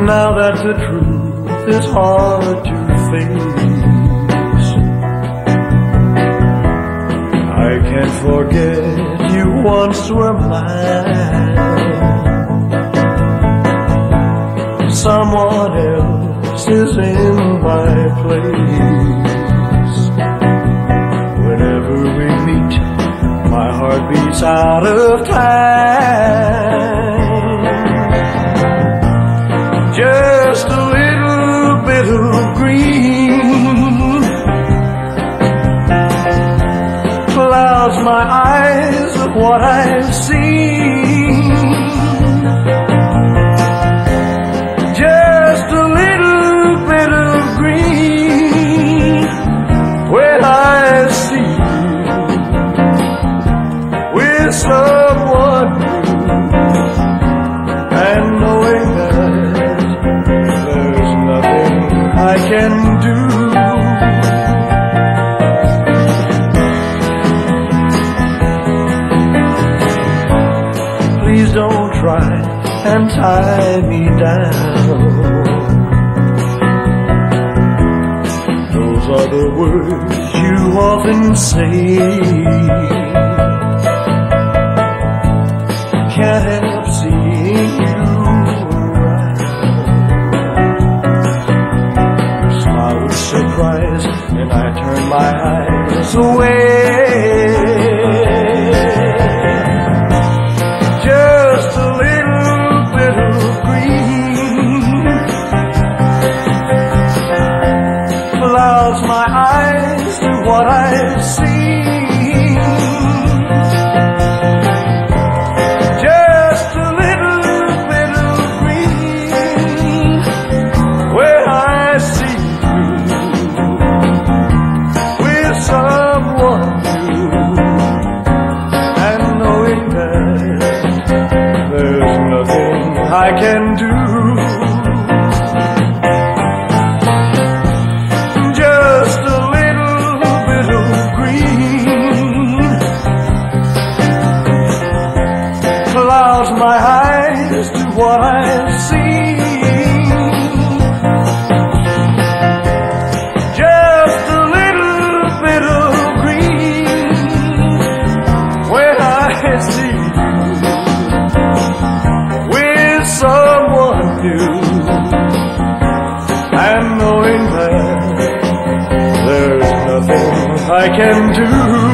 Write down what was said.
Now that the truth is hard to face, I can't forget you once were mine. Someone else is in my place. Whenever we meet, my heart beats out of time. Just a little bit of green clouds my eyes of what I've seen. Just a little bit of green when I see you with someone new, and knowing that there's nothing I can do. Please don't try and tie me down. Those are the words you often say. Can't help seeing you around. Your smile was surprise, and I turned my eyes away. Just a little bit of green clouds my eyes to what I see. Just a little bit of green where I see you with someone new, and knowing that there's nothing I can do. Just a little bit of green clouds my eyes to what I see. Just a little bit of green when I see you with someone new, and knowing that there's nothing I can do.